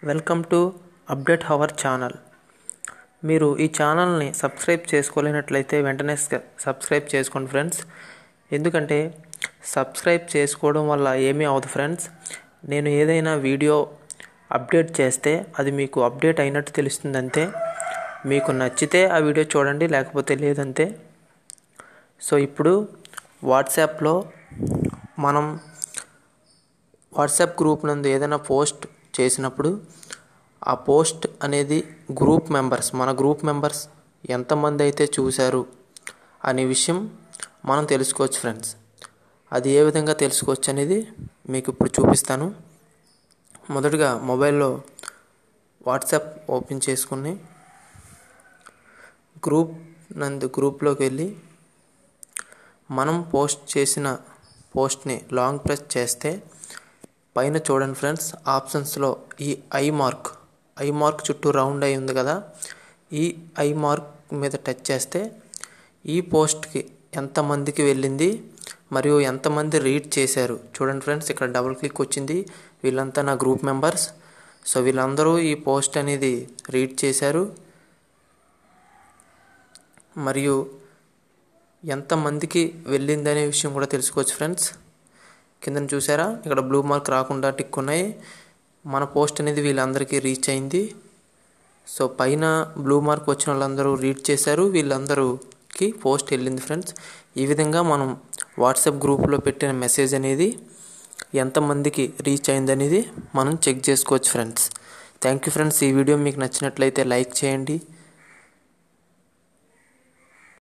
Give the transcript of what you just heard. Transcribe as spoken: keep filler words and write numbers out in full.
Welcome to update our channel. మీరు ఈ ఛానల్ని సబ్స్క్రైబ్ చేసుకోలేనట్లయితే వెంటనే సబ్స్క్రైబ్ చేసుకోండి ఫ్రెండ్స్. ఎందుకంటే సబ్స్క్రైబ్ చేసుకోవడం వల్ల ఏమీ అవ్వదు ఫ్రెండ్స్. నేను ఏదైనా వీడియో అప్డేట్ చేస్తే అది మీకు అప్డేట్ అయినట్టు తెలుస్తుంది అంతే. మీకు నచ్చితే ఆ వీడియో చూడండి, లేకపోతే లేదంతే. సో ఇప్పుడు వాట్సాప్లో మనం వాట్సాప్ గ్రూప్ నందు ఏదైనా పోస్ట్ చేసినప్పుడు ఆ పోస్ట్ అనేది గ్రూప్ మెంబర్స్ మన గ్రూప్ మెంబర్స్ ఎంతమంది అయితే చూశారు అనే విషయం మనం తెలుసుకోవచ్చు ఫ్రెండ్స్. అది ఏ విధంగా తెలుసుకోవచ్చు అనేది మీకు ఇప్పుడు చూపిస్తాను. మొదటగా మొబైల్లో వాట్సాప్ ఓపెన్ చేసుకుని గ్రూప్ నందు గ్రూప్లోకి వెళ్ళి మనం పోస్ట్ చేసిన పోస్ట్ని లాంగ్ ప్రెస్ చేస్తే పైన చూడండి ఫ్రెండ్స్, ఆప్షన్స్లో ఈ ఐ మార్క్ ఐ మార్క్ చుట్టూ రౌండ్ అయి ఉంది కదా, ఈ ఐ మార్క్ మీద టచ్ చేస్తే ఈ పోస్ట్కి ఎంతమందికి వెళ్ళింది మరియు ఎంతమంది రీడ్ చేశారు చూడండి ఫ్రెండ్స్. ఇక్కడ డబుల్ క్లిక్ వచ్చింది, వీళ్ళంతా నా గ్రూప్ మెంబర్స్. సో వీళ్ళందరూ ఈ పోస్ట్ అనేది రీడ్ చేశారు మరియు ఎంతమందికి వెళ్ళిందనే విషయం కూడా తెలుసుకోవచ్చు ఫ్రెండ్స్. కింద చూసారా, ఇక్కడ బ్లూ మార్క్ రాకుండా టిక్ ఉన్నాయి. మన పోస్ట్ అనేది వీళ్ళందరికీ రీచ్ అయింది. సో పైన బ్లూ మార్క్ వచ్చిన వాళ్ళందరూ రీడ్ చేశారు, వీళ్ళందరూకి పోస్ట్ వెళ్ళింది ఫ్రెండ్స్. ఈ విధంగా మనం వాట్సాప్ గ్రూప్లో పెట్టిన మెసేజ్ అనేది ఎంతమందికి రీచ్ అయిందనేది మనం చెక్ చేసుకోవచ్చు ఫ్రెండ్స్. Thank you friends. ఈ వీడియో మీకు నచ్చినట్లయితే లైక్ చేయండి,